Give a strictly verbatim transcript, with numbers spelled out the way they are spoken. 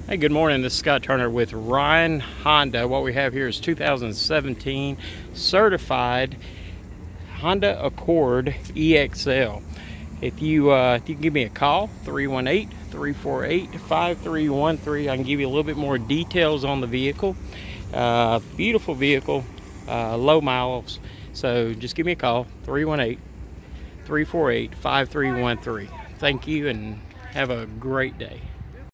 Hey, good morning. This is Scott Turner with Ryan Honda. What we have here is two thousand seventeen certified Honda Accord E X L. If you uh, if you can give me a call, three one eight, three four eight, five three one three, I can give you a little bit more details on the vehicle. Uh, beautiful vehicle, uh, low miles. So just give me a call, three one eight, three four eight, five three one three. Thank you and have a great day.